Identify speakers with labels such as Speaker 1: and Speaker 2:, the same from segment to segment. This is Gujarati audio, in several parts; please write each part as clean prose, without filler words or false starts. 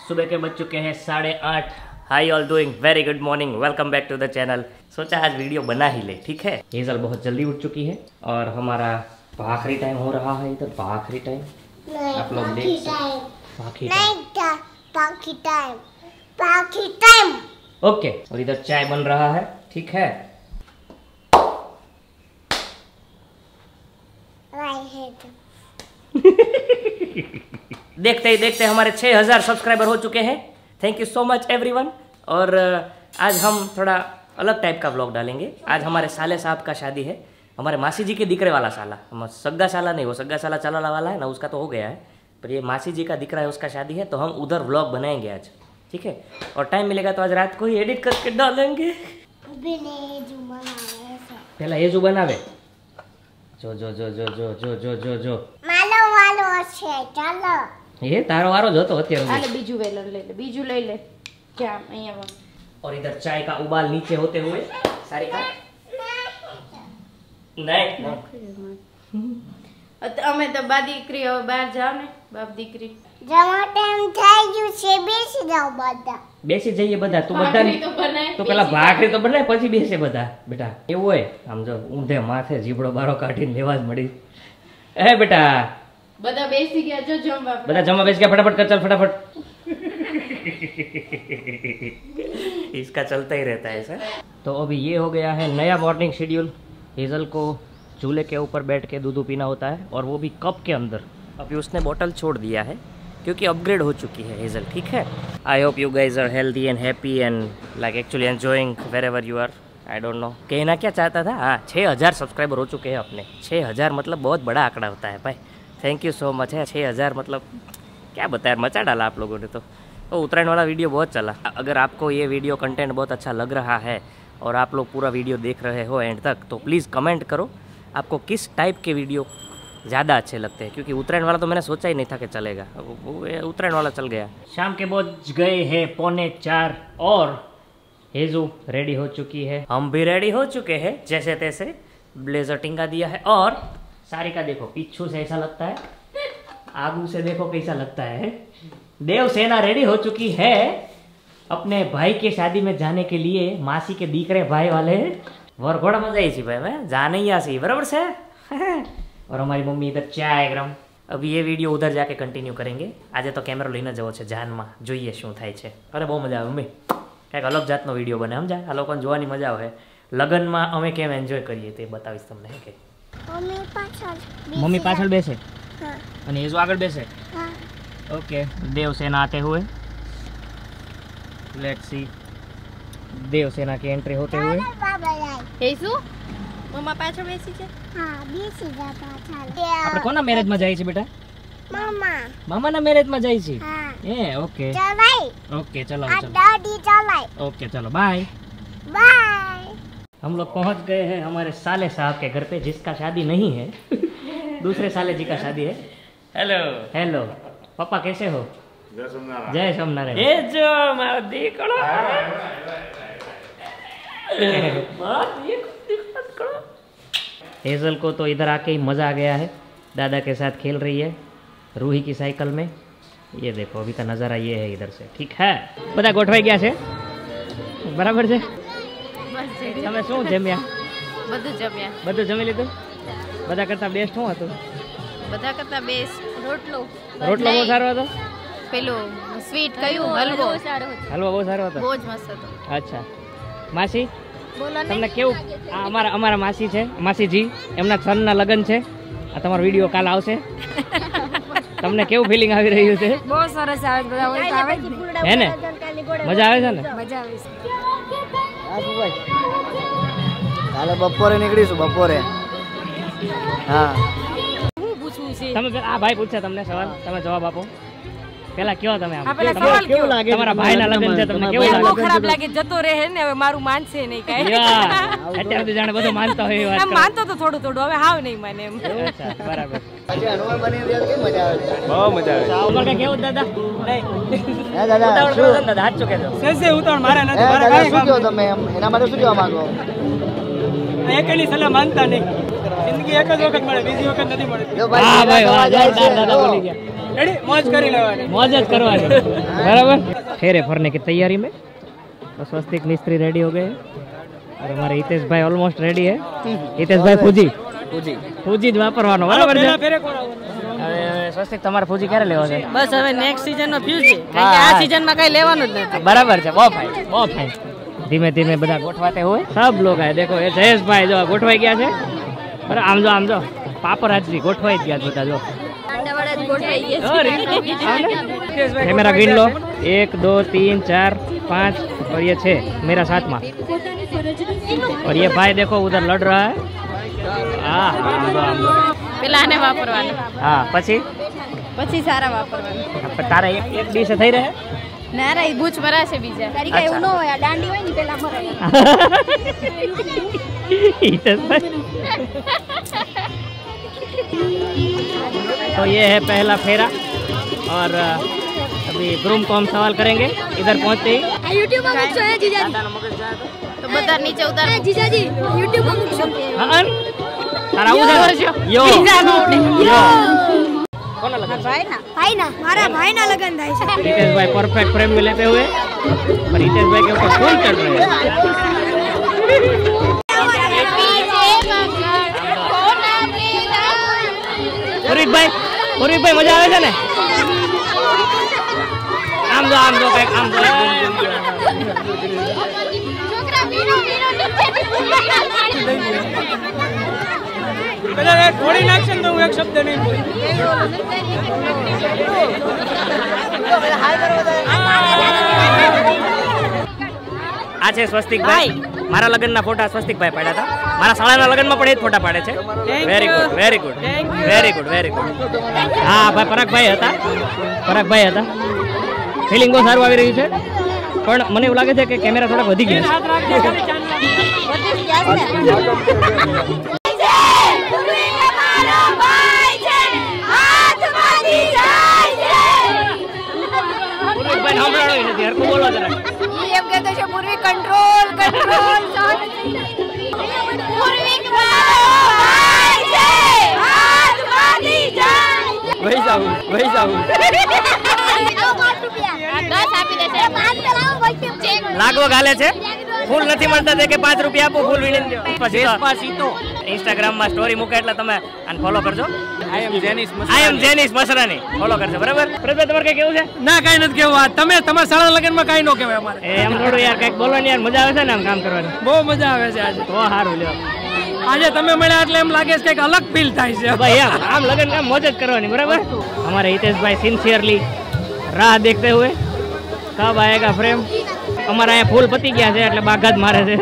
Speaker 1: सुबह के बज चुके हैं 8:30। Hi all doing very good morning, welcome back to the channel. सोचा आज वीडियो बना ही ले, ठीक है। हेजल बहुत जल्दी उठ चुकी है और हमारा भाखरी टाइम हो रहा है इधर। भाखरी टाइम आप लोग देख सकते हैं। ओके, और इधर चाय बन रहा है, ठीक है। देखते ही देखते हमारे 6000 सब्सक्राइबर हो चुके हैं। Thank you so much everyone. और आज हम थोड़ा अलग टाइप का व्लॉग डालेंगे। आज हमारे साले साहब का शादी है, हमारे मासी जी के दिकरे वाला साला। हम सग्गा साला नहीं, वो सग्गा साला चलाने वाला है ना, उसका तो हो गया है, पर ये मासी जी का दिकरा है, उसका शादी है, तो हम उधर व्लॉग बनाएंगे आज, ठीक है। और टाइम मिलेगा तो आज रात को ही एडिट करके डालेंगे। पहला ये जो बनावे जो जो जो जो जो जो जो जो जो ચાલો ये तारो वारो जो तो અત્યારે
Speaker 2: आले बीजू वेलर ले ले, बीजू ले ले क्या અહીંયા।
Speaker 1: और इधर चाय का उबाल नीचे होते हुए सारिका नहीं
Speaker 2: અમે તો બા દીકરી હવે બહાર જાવ ને, બાપ દીકરી
Speaker 3: જમા ટાઈમ થઈ ગયું છે, બેસી જાવ બધા।
Speaker 1: બેસી જઈએ બધા। તું બધા તો પેલા ભાખરી તો બનાય પછી બેસે બધા બેટા। એવું હોય આમ જો ઊંધે માથે જીબડો બારો કાઢીને લેવા જ મળી। એ બેટા
Speaker 2: બધા બેસી ગયા, જો જમવા
Speaker 1: બધા જમવા બેસી ગયા, फटाफट कर चल फटाफट। इसका चलता ही रहता है सर। तो अभी ये हो गया है नया मॉर्निंग शेड्यूल। हेजल को चूल्हे के ऊपर बैठ के दूध पीना होता है, और वो भी कप के अंदर। अभी उसने बोतल छोड़ दिया है क्योंकि अपग्रेड हो चुकी है हेजल, ठीक है। I hope you guys are healthy and happy and like actually enjoying wherever you are. I don't know कहना क्या चाहता था। हाँ, 6000 सब्सक्राइबर हो चुके हैं अपने। 6000 मतलब बहुत बड़ा आंकड़ा होता है भाई। थैंक यू सो मच है। 6000 मतलब क्या बताया, मचा डाला आप लोगों ने। तो उत्तरायण वाला वीडियो बहुत चला। अगर आपको ये वीडियो कंटेंट बहुत अच्छा लग रहा है और आप लोग पूरा वीडियो देख रहे हो एंड तक, तो प्लीज़ कमेंट करो आपको किस टाइप के वीडियो ज़्यादा अच्छे लगते हैं। क्योंकि उत्तरायण वाला तो मैंने सोचा ही नहीं था कि चलेगा, वो उत्तरायण वाला चल गया। शाम के बज गए हैं 3:45 और हेजू रेडी हो चुकी है, हम भी रेडी हो चुके हैं जैसे तैसे। ब्लेजर टिंगा दिया है और सारिका देखो पीछू से ऐसा लगता है, आगू से देखो कैसा लगता है। देव सेना रेडी हो चुकी है अपने भाई के शादी में जाने के लिए। मासी के दीकरे भाई वाले वरघोड़ा मजा आई भाई, मैं जाने ही आसी बराबर से। और हमारी मम्मी इधर चाय गरम। अभी ये वीडियो उधर जाके कंटिन्यू करेंगे। आज तो कैमरा लईने जवो छे जानमा, જોઈએ શું થાય છે। अरे बहुत मजा આવે मम्मी, કંઈક अलग जातનો वीडियो बने समझा। आ लोકોને જોવાની મજા આવે। લગનમાં અમે કેમ એન્જોય કરીએ તે બતાવીશ તમને। કે મમ્મી પાછળ બેસે અને એજો આગળ બેસે। ओके, देव सेना आते हुए, लेट्स सी देव सेना की एंट्री होते हुए।
Speaker 2: हेसु मम्मा पाछળ બેસી છે।
Speaker 3: હા, બેસી જા પાછળ।
Speaker 1: આપણે કોના મેરેજ માં જાય છે બેટા?
Speaker 3: મામા
Speaker 1: મામાના મેરેજ માં જાય છે।
Speaker 3: હા
Speaker 1: ए ओके
Speaker 3: ચલાઈ।
Speaker 1: ओके चलो
Speaker 3: આ
Speaker 1: चलो
Speaker 3: દાદી ચલાઈ।
Speaker 1: ओके चलो बाय
Speaker 3: બાય।
Speaker 1: हम लोग पहुंच गए हैं हमारे साले साहब के घर पे, जिसका शादी नहीं है। दूसरे साले जी का शादी है। हेलो हेलो पापा, कैसे हो? जय सोमनारायण। ये जो हमारा देखो हेजल को तो इधर आके ही मजा आ गया है। दादा के साथ खेल रही है रूही की साइकिल में। ये देखो अभी का नज़ारा ये है इधर से, ठीक है। બધા ગોઠવાઈ ગયા છે બરાબર છે? તમે શું જમ્યા?
Speaker 2: બધું જમ્યા।
Speaker 1: બધું જમી લીધું? બધા કરતા બેસ્ટ શું હતું?
Speaker 2: બધા કરતા બેસ્ટ રોટલો।
Speaker 1: રોટલો બહુ સારો હતો?
Speaker 2: પેલો સ્વીટ કયું હલવો
Speaker 1: હલવો બહુ સારો હતો?
Speaker 2: બહુ જ મસ્ત હતો।
Speaker 1: અચ્છા માસી
Speaker 2: બોલો ને
Speaker 1: તમને કેવું? આ અમારા માસી છે, માસીજી, એમના સનના લગ્ન છે। આ તમારો વિડીયો કાલ આવશે। તમને કેવું ફીલિંગ આવી રહ્યું છે?
Speaker 2: બહુ સરસ આવે છે, બધા હોય તો આવે જ ને।
Speaker 1: હે ને? મજા આવે છે ને?
Speaker 2: મજા આવે છે।
Speaker 4: હા ભાઈ, કાલે બપોરે નીકળીશું બપોરે। હા,
Speaker 2: હું પૂછવું છે?
Speaker 1: તમે આ ભાઈ પૂછે તમને સવાલ, તમે જવાબ આપો। પેલા કયો તમે આમ
Speaker 2: પેલા સવાલ
Speaker 4: કેવું લાગે?
Speaker 1: તમારા ભાઈના લગ્ન છે, તમને કેવું
Speaker 2: બહુ
Speaker 1: લાગે?
Speaker 2: ખરાબ લાગે, જતો રહે ને, હવે મારું માનશે નહીં કાંઈ।
Speaker 1: યા, અત્યારે તો જાણે બધું માનતા હોય એવી વાત
Speaker 2: એમ
Speaker 1: કરો।
Speaker 2: માનતો તો થોડું થોડું, હવે હાવ નહીં માને એમ।
Speaker 1: અચ્છા બરાબર।
Speaker 4: પછી હનુમાન બની રહ્યા કેમ મજા આવે છે?
Speaker 5: બહુ મજા આવે
Speaker 1: ઉમર કે કેવું દાદા?
Speaker 4: હે દાદા,
Speaker 1: ઉતાવળ કરો છો ને દાદા, હાથ ચોકે દો।
Speaker 5: સેસે ઉતાવળ મારે
Speaker 4: હે
Speaker 5: નથી, મારે
Speaker 4: દાદા,
Speaker 5: કાંઈ
Speaker 4: શું
Speaker 5: કામ
Speaker 4: કહો તમે? એના માટે શું કહેવા માંગો?
Speaker 5: એકની સલાહ માનતા નહીં। જિંદગી એક જ વખત મળે, બીજી વખત નથી મળતી।
Speaker 4: જો
Speaker 1: હા ભાઈ, વાહ,
Speaker 4: દાદા જાય છે,
Speaker 1: જોરદાર દાદા
Speaker 4: જો.
Speaker 1: બોલી ગયા।
Speaker 5: रेडी मौज करी लेवानी
Speaker 1: मौज ज करवानी बराबर। फेरे फरने की तैयारी में तो स्वस्तिक मिस्त्री रेडी हो गए हैं और हमारे हितेश भाई ऑलमोस्ट रेडी है। हितेश भाई फूजी फूजी જ વાપરવાનો બરાબર છે।
Speaker 5: फेरे कोराવો
Speaker 1: હવે સ્વસ્તિક તમારે ફૂજી ક્યારે લેવો છે?
Speaker 6: બસ હવે નેક્સ્ટ સીઝન નો ફ્યુઝ છે કારણ કે આ સીઝન માં કઈ લેવાનું જ નથી।
Speaker 1: બરાબર છે, બહુ ફાઇન બહુ ફાઇન। ધીમે ધીમે બધા गोठवाते हुए सब लोग आए। देखो ये जयेश भाई जो गोठवाई गया છે। अरे आम जो पापराजी गोठवाई गया બધા જો
Speaker 2: આંડાવાળા જ ગોઠવાઈ ગયા
Speaker 1: कैमरा गिन लो 1 2 3 4 5 और ये 6 मेरा साथ में। और ये भाई देखो उधर लड़ रहा है। हाँ
Speaker 6: પેલા આને વાપરવાનું
Speaker 1: हाँ
Speaker 2: પછી સારા વાપરવાનું।
Speaker 1: तारा एक ડીશ થઈ રહે
Speaker 6: ના રે બૂચ ભરાશે બીજા
Speaker 2: તારી કઈ એવું ન હોય આ દાંડી હોય ને પેલા મરે।
Speaker 1: तो ये है पहला फेरा और अभी ग्रूम को हम सवाल करेंगे इधर पहुंचते ही।
Speaker 2: આ YouTube માં મૂકશો હે જીજાજી?
Speaker 6: તો બધા નીચે ઉતાર
Speaker 2: આ જીજાજી YouTube માં મૂકશો?
Speaker 1: हाँ तारा उधर यो यो कौन लगा?
Speaker 2: ભાઈના મારા ભાઈના લગન થાય છે।
Speaker 1: हितेश भाई परफेक्ट फ्रेम में लेते हुए पर हितेश भाई के ऊपर फूल चढ़ रहे हैं। पुरीत भाई मजा આવે છે ને? આમ જો કઈક આમ જો
Speaker 2: છોકરા વીણો
Speaker 5: પેલા એક થોડી નાખશે ને તો હું એક શબ્દ નહીં બોલું।
Speaker 1: આ છે સ્વસ્તિક ભાઈ। મારા લગ્નના ફોટા સ્વસ્તિક ભાઈ પાડ્યા હતા। મારા શાળાના લગ્નમાં પણ એ જ ફોટા પાડે છે। Very good very good very good very good. હા ભાઈ પરાગભાઈ હતા। ફિલિંગ બહુ સારું આવી રહ્યું છે પણ મને એવું લાગે છે કે કેમેરા થોડાક વધી ગયા છે। બોલો જરા
Speaker 2: એમ કહેતો છે પૂર્વી કંટ્રોલ પૂર્વી મારો ભાઈ છે હાથમાંથી જાય
Speaker 5: વહી જાવ
Speaker 2: 10 આપી દેશે 5 લાવો વચ્ચે
Speaker 1: લાગવો ગાલે છે। ફૂલ નથી મળતા તે કે 5 રૂપિયા આપો ફૂલ વીણી દો। પછી તો ઇન્સ્ટાગ્રામ માં સ્ટોરી મૂકે એટલે તમે આને ફોલો કરજો। આઈ એમ જેનિસ મસરાની ફોલો કરજો બરાબર। પ્રભુ તમારે કઈ કેવું છે?
Speaker 5: ના કાઈ નથી કેવું। આ તમે તમારા શાળા લગનમાં કાઈ ન કહેવાય અમારે।
Speaker 1: એમ થોડું યાર કઈક બોલો ને યાર મજા આવે છે ને આમ કામ કરવાની।
Speaker 5: બહુ મજા આવે છે આજે।
Speaker 1: તો સારું લ્યો
Speaker 5: આજે તમે મળ્યા એટલે એમ લાગે છે કંઈક અલગ ફીલ થાય છે।
Speaker 1: ભાઈ આમ લગન કામ મોજ જ કરવાની બરાબર। हमारे हितेश भाई सिंसियरली राह देखते हुए कब आएगा फ्रेम। हमारा यहाँ फूल पती गया है એટલે બાગા જ મારે છે।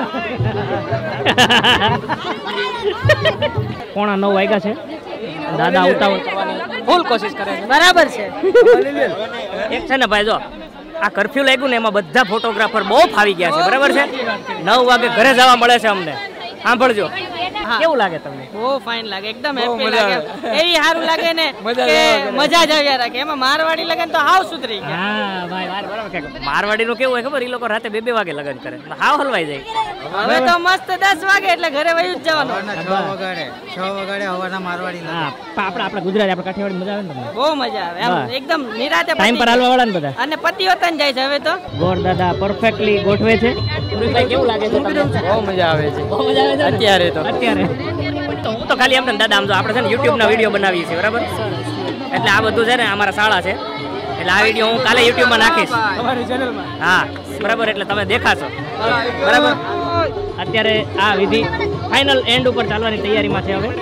Speaker 1: 8:45 વાગ્યા છે। દાદા ઉતાવળ કરવાની ફૂલ કોશિશ કરે છે
Speaker 6: બરાબર છે।
Speaker 1: એક છે ને ભાઈ જો આ કર્ફ્યુ લાગ્યું ને એમાં બધા ફોટોગ્રાફર બહુ ફાવી ગયા છે બરાબર છે। 9 વાગે ઘરે જવા મળે છે અમને। સાંભળજો કેવું લાગે તમને?
Speaker 6: બહુ ફાઇન લાગે એકદમ હેપી લાગે એવી સારું લાગે ને કે મજા જ આવ્યા રાખે। એમાં મારવાડી લગન તો હાવ સુધરી ગયા।
Speaker 1: હા ભાઈ બરાબર કે મારવાડીનું કેવું હોય ખબર? ઈ લોકો રાતે 2-2 વાગે લગન કરે હાવ હલવાઈ જાય।
Speaker 6: હવે તો મસ્ત 10 વાગે એટલે ઘરે વયું જ જવાનું।
Speaker 4: 6 વગાડે હવાના મારવાડી
Speaker 1: હા આપણા ગુજરાતી આપણે કાઠિયાવાડી મજા આવે ને તમને?
Speaker 6: બહુ મજા આવે એમ એકદમ નિરાતે
Speaker 1: ટાઈમ પર હાલવા વાળા ને બધા
Speaker 6: અને પતિ વતન જાય છે હવે તો।
Speaker 1: ગોર દાદા પરફેક્ટલી ગોઠવે છે। ભાઈ કેવું લાગે છે તમને?
Speaker 5: બહુ મજા આવે છે।
Speaker 1: બહુ મજા આવે છે
Speaker 5: અત્યારે તો
Speaker 1: તો હું તો ખાલી એમ ને દાદા આમ જો આપણે છે ને YouTube ના વિડીયો બનાવીએ છીએ બરાબર। એટલે આ બધું છે ને અમારા શાળા છે એટલે આ વિડીયો હું કાલે YouTube માં નાખીશ
Speaker 5: તમારી ચેનલમાં।
Speaker 1: હા બરાબર એટલે તમે દેખાશો બરાબર। અત્યારે આ વિધિ ફાઇનલ એન્ડ ઉપર ચાલવાની તૈયારીમાં છે હવે।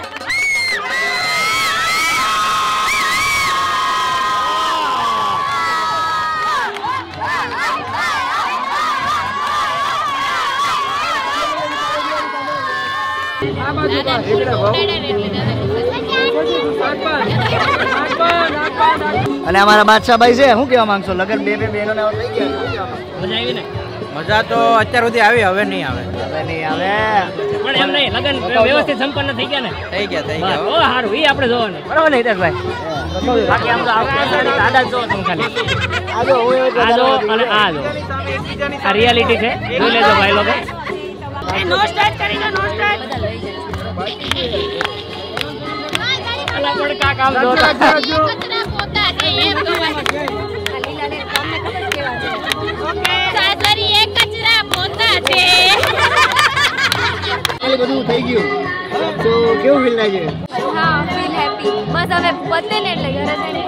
Speaker 4: અને અમારા બાદશાહભાઈ છે શું કહેવા માંગશો? લગન બે બહેનોને થઈ ગયા
Speaker 1: મજા આવી ને?
Speaker 5: મજા તો અત્યાર સુધી આવી હવે નહીં આવે।
Speaker 4: હવે નહીં આવે
Speaker 1: પણ એમ નહીં લગન વ્યવસ્થિત સંપન્ન થઈ ગયા ને?
Speaker 5: થઈ ગયા
Speaker 1: બસ, ઓ સારું ઈ આપણે જોવાનું બરાબર ને હિતેશભાઈ? બાકી આમ તો દાદા જો તમે ખાલી
Speaker 4: આ જો હું એવું
Speaker 1: આ જો અને આ જો આ રિયાલિટી છે જોઈ લેજો ભાઈ લોકો।
Speaker 6: નો સ્ટાર્ટ કરી દો નો સ્ટાર્ટ।
Speaker 1: ભલા પડકા કામ જોતા
Speaker 2: કચરા પોતા છે એમ કહેવાય. આ લીલા ને તમને ખબર કેવા છે? ઓકે સાસરી એક કચરા પોતા છે.
Speaker 4: બધું થઈ ગયું તો કેવું ફીલ થાય છે?
Speaker 2: હા ફીલ હેપી. બસ હવે પતે ને એટલે ઘરે જઈને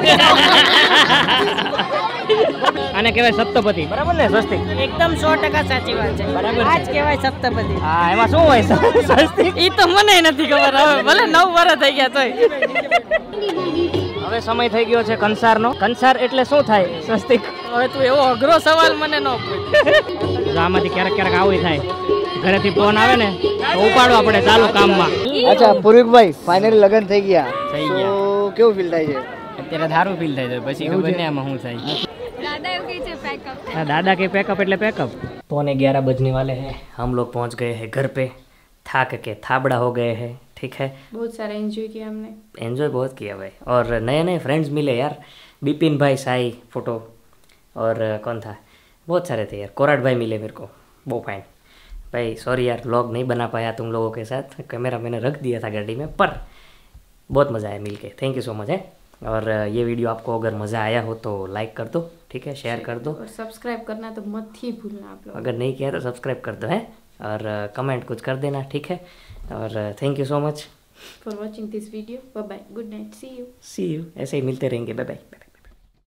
Speaker 1: આને કહેવાય સપ્તપતિ બરાબર ને સ્વસ્તિક?
Speaker 6: એકદમ 100% સાચી વાત છે.
Speaker 1: બરાબર
Speaker 6: આ જ કહેવાય સપ્તપદી.
Speaker 1: હા એમાં શું હોય સ્વસ્તિક?
Speaker 6: ઈ તો મને નથી ખબર હવે ભલે 9 વર્ષ થઈ ગયા તોય.
Speaker 1: હવે સમય થઈ ગયો છે કંસારનો. કંસાર એટલે શું થાય સ્વસ્તિક?
Speaker 6: હવે તું એવો અઘરો સવાલ મને ન પૂછ.
Speaker 1: આમાંથી ક્યારેક ક્યારેક આવું થાય, ઘરેથી ફોન આવે ને તો ઉપાડવા પડે ચાલુ કામમાં.
Speaker 4: અચ્છા પૂર્વિકભાઈ ફાઇનલી લગ્ન થઈ ગયા
Speaker 1: થઈ
Speaker 4: તો
Speaker 1: ગયા.
Speaker 4: કેવું ફીલ થાય છે?
Speaker 1: અત્યારે સારું ફીલ થાય છે, પછી ખબર નહીં આમાં શું થાય.
Speaker 2: દાદા એવું કહે છે પેકઅપ.
Speaker 1: हाँ दादा के पैकअप એટલે पैकअप. 11:15 बजने वाले हैं, हम लोग पहुंच गए हैं घर पे, थाक के थाबड़ा हो गए हैं. ठीक है,
Speaker 2: बहुत सारा एंजॉय किया हमने.
Speaker 1: एंजॉय बहुत किया भाई, और नए नए फ्रेंड्स मिले यार. बिपिन भाई, साई फोटो, और कौन था, बहुत सारे थे यार. कोराट भाई मिले मेरे को, वो फाइन. भाई सॉरी यार व्लॉग नहीं बना पाया तुम लोगों के साथ, कैमरा मैंने रख दिया था गाड़ी में, पर बहुत मज़ा आया मिल के. थैंक यू सो मच है. और ये वीडियो आपको अगर मज़ा आया हो तो लाइक कर दो, ठीक है, शेयर कर दो,
Speaker 2: और सब्सक्राइब करना तो मत ही भूलना आप लोग.
Speaker 1: अगर नहीं किया तो सब्सक्राइब कर दो है, और कमेंट कुछ कर देना, ठीक है. और thank you so much
Speaker 2: For watching this video. Bye bye. Good night. See you.
Speaker 1: See you. ऐसे ही मिलते रहेंगे. Bye bye.